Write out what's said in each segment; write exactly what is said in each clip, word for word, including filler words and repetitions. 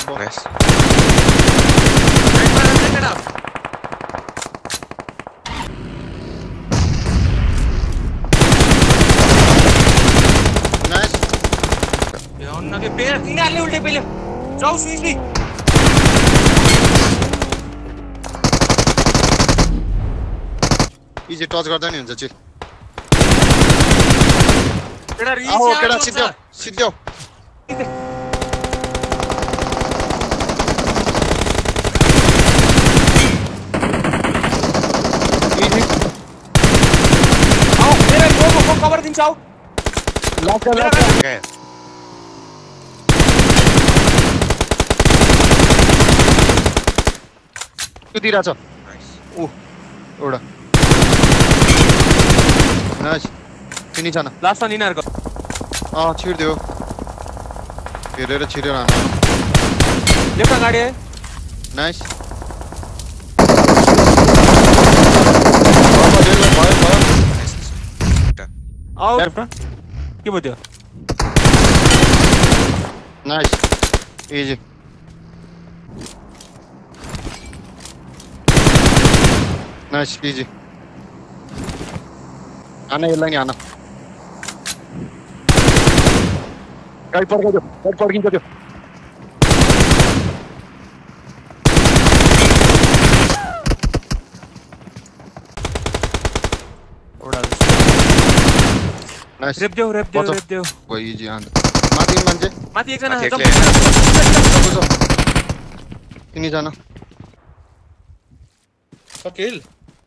ball. Nice. Right one hundred up. Nice. यार ना के पैर निकालने उल्टे पहले जाओ स्विचली इजी टच गर्दा नि हुन्छ चिल केडा रिच आओ केडा सिध्याउ सिध्याउ इजी आओ मेरा गो को कभर दिन्छ आओ लक लक Okay. कुदिरा छ Nice. ओ एउटा नाइस तिनी छन् लास्ट वन इनर को अ छिर्दियो हेरेर छिरेर हान लेफ्ट गाडी है नाइस भयो भयो भयो आओ लेफ्ट के भयो नाइस इजी नाइस इजी आना यसलाई नि आना गाडी पड्काइदियो गाडी पड्किन्छ त्यो ओडा नाइस रेप देऊ रेप देऊ रेप देऊ गयो इजी आन माथि मान्छे माथि एकजना माथि जम्प एक्लै। तिनी जना किल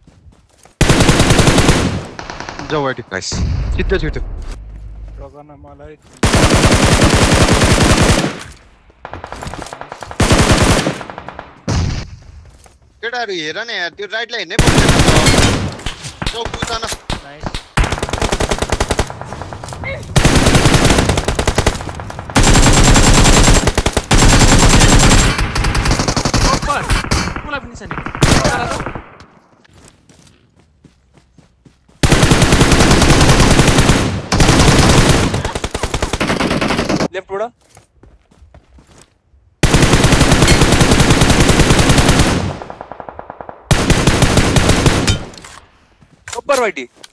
जाऊ वाइटी Nice. छिट्टो छिट्टो रगना मलाई केटाहरु हेर न यार त्यो राइटलाई हेर्नै पर्दैन जाऊ पुछा न नाइस ऊपर पुला पनि छ नि लेफ्ट उड़ा ऊपर वाइटी